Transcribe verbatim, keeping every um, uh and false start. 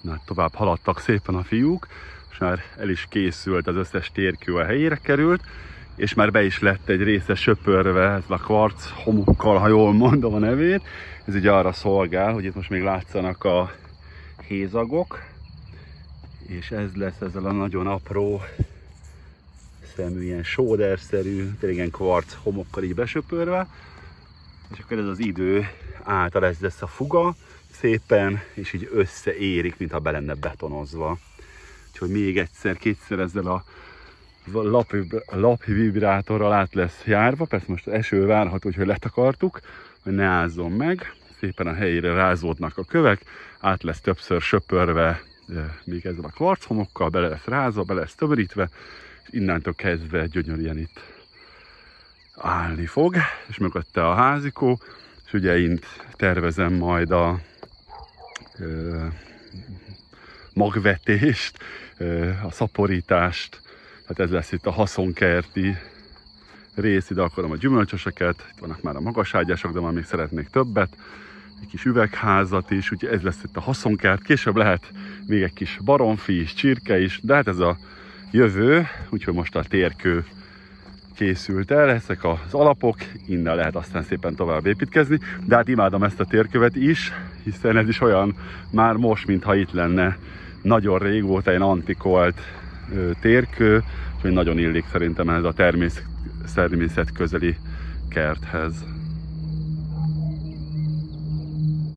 Na, tovább haladtak szépen a fiúk, és már el is készült, az összes térkő a helyére került, és már be is lett egy része söpörve, ez a kvarc homokkal, ha jól mondom a nevét. Ez ugye arra szolgál, hogy itt most még látszanak a hézagok, és ez lesz ezzel a nagyon apró szemű, ilyen sóderszerű, tényleg ilyen kvarc homokkal így besöpörve, és akkor ez az idő által ez lesz a fuga szépen, és így összeérik, mintha be lenne betonozva. Úgyhogy még egyszer, kétszer ezzel a lapvibrátorral át lesz járva, persze most eső várható, hogy letakartuk, hogy ne ázzon meg, szépen a helyére rázódnak a kövek, át lesz többször söpörve még ezzel a kvarchomokkal, bele lesz rázva, bele lesz tömörítve, és innentől kezdve gyönyörűen itt állni fog, és mögötte a házikó, és ugye én tervezem majd a ö, magvetést, ö, a szaporítást, tehát ez lesz itt a haszonkerti rész, ide akarom a gyümölcsöseket, itt vannak már a magaságyások, de már még szeretnék többet, egy kis üvegházat is, úgyhogy ez lesz itt a haszonkert, később lehet még egy kis baromfi is, csirke is, de hát ez a jövő, úgyhogy most a térkő készült el, ezek az alapok, innen lehet aztán szépen tovább építkezni, de hát imádom ezt a térkövet is, hiszen ez is olyan már most, mintha itt lenne nagyon régóta, egy antikolt térkő, úgyhogy nagyon illik szerintem ez a természet, természet közeli kerthez.